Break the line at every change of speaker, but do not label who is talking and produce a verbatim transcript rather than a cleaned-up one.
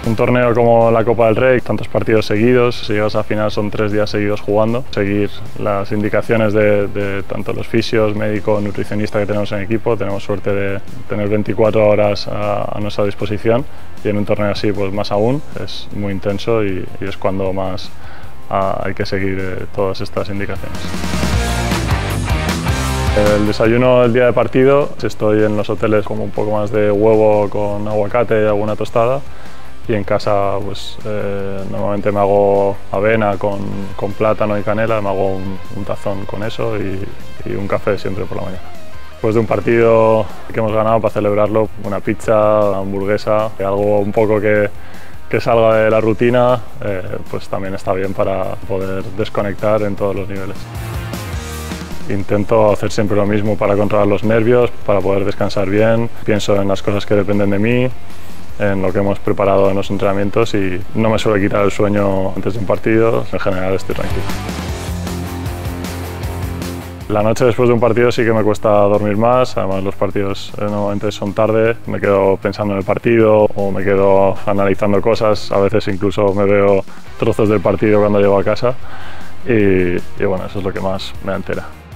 Un torneo como la Copa del Rey, tantos partidos seguidos, si llegas a final son tres días seguidos jugando. Seguir las indicaciones de, de tanto los fisios, médico, nutricionista que tenemos en el equipo. Tenemos suerte de tener veinticuatro horas a, a nuestra disposición y en un torneo así pues más aún. Es muy intenso y, y es cuando más a, hay que seguir eh, todas estas indicaciones. El desayuno el día de partido, estoy en los hoteles como un poco más de huevo con aguacate y alguna tostada. Y en casa pues eh, normalmente me hago avena con, con plátano y canela, me hago un, un tazón con eso y, y un café siempre por la mañana. Después de un partido que hemos ganado, para celebrarlo, una pizza, una hamburguesa, algo un poco que, que salga de la rutina, eh, pues también está bien para poder desconectar en todos los niveles. Intento hacer siempre lo mismo para controlar los nervios, para poder descansar bien. Pienso en las cosas que dependen de mí, en lo que hemos preparado en los entrenamientos y no me suele quitar el sueño antes de un partido. En general estoy tranquilo. La noche después de un partido sí que me cuesta dormir más, además los partidos normalmente son tarde, me quedo pensando en el partido o me quedo analizando cosas, a veces incluso me veo trozos del partido cuando llego a casa y, y bueno, eso es lo que más me altera.